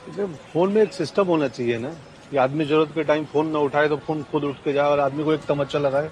जैसे फोन में एक सिस्टम होना चाहिए ना कि आदमी जरूरत के टाइम फोन ना उठाए तो फोन खुद उठ के जाए और आदमी को एक तमच्चा लगाए